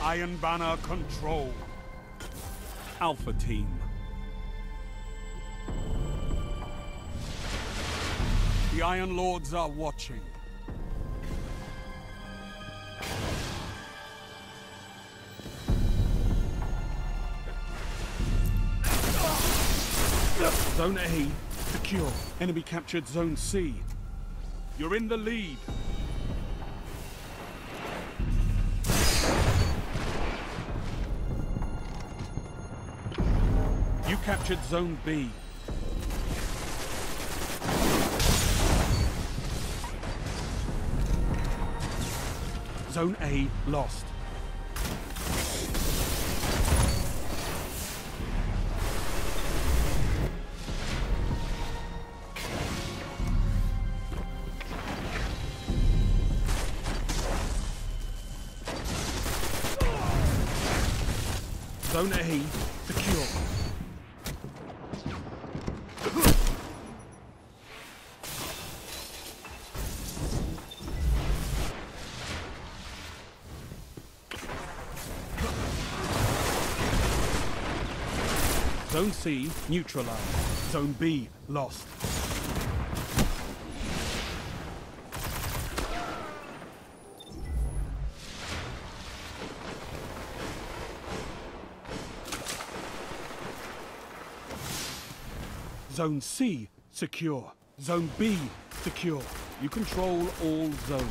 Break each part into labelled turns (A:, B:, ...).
A: Iron Banner control. Alpha Team. The Iron Lords are watching. Zone A secure. Enemy captured Zone C. You're in the lead. You captured Zone B. Zone A lost. Zone A secure. Zone C neutralized. Zone B lost. Zone C secure. Zone B secure. You control all zones.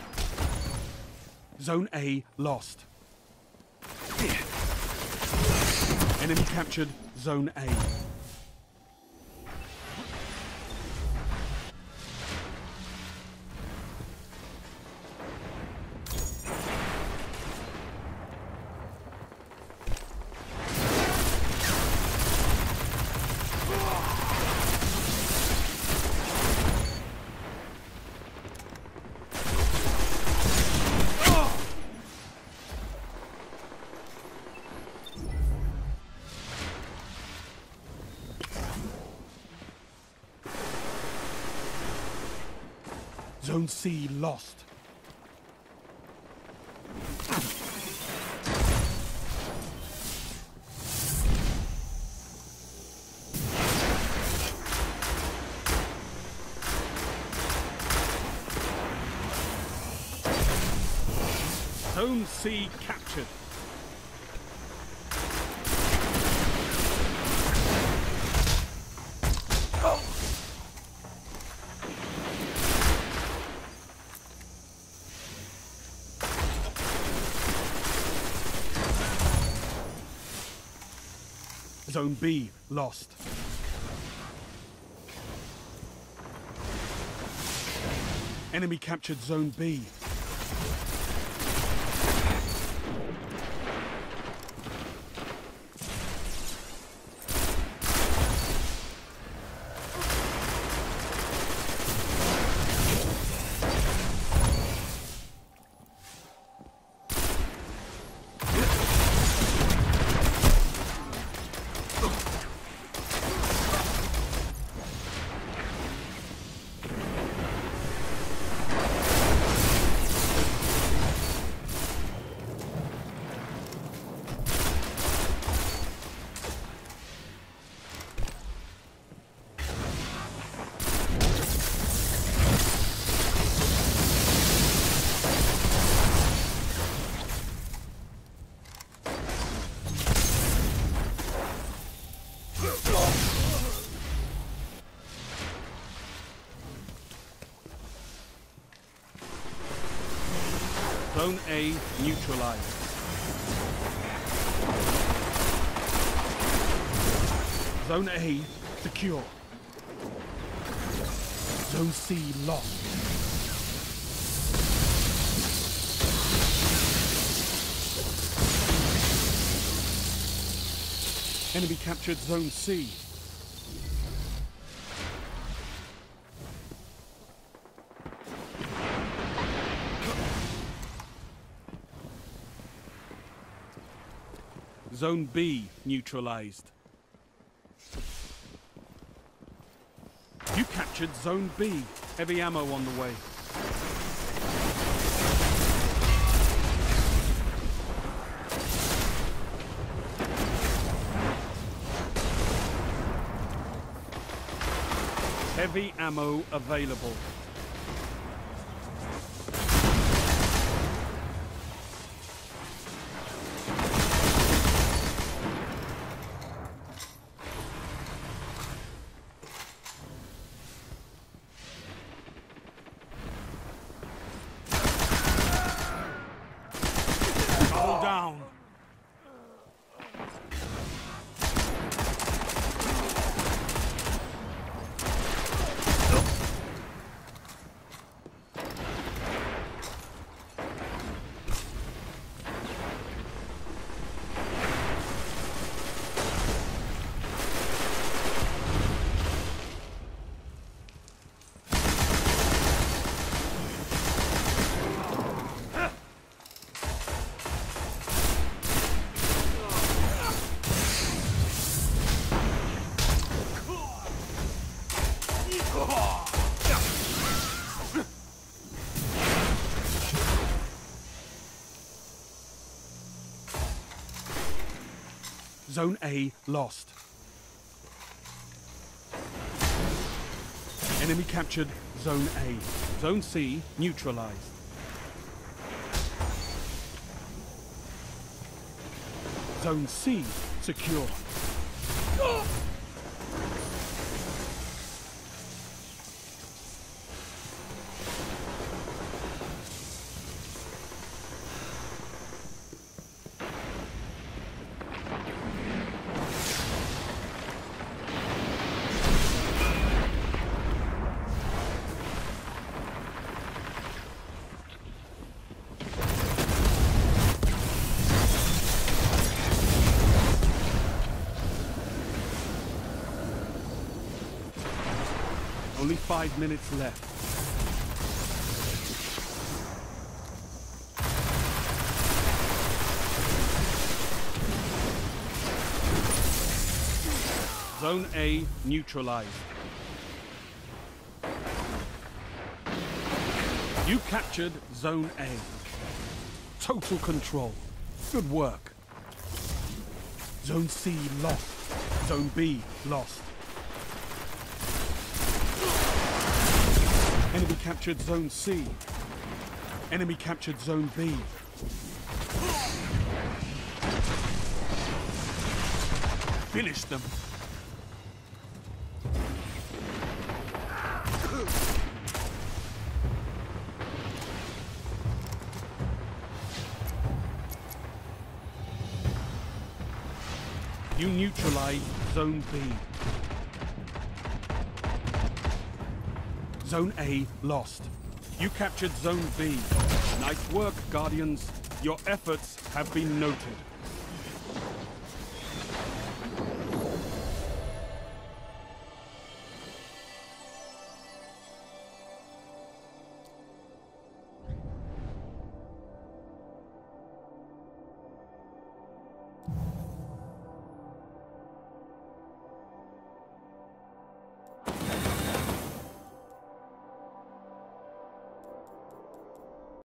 A: Zone A lost. Enemy captured Zone A. Zone C lost. Zone C captured. Zone B lost. Enemy captured Zone B. Zone A neutralized. Zone A secure. Zone C lost. Enemy captured Zone C. Zone B neutralized. You captured Zone B. Heavy ammo on the way. Heavy ammo available. Double down. Zone A lost. Enemy captured Zone A. Zone C neutralized. Zone C secure. Only 5 minutes left. Zone A neutralized. You captured Zone A. Total control. Good work. Zone C lost. Zone B lost. Enemy captured Zone C. Enemy captured Zone B. Finish them. You neutralize Zone B. Zone A lost. You captured Zone B. Nice work, Guardians. Your efforts have been noted.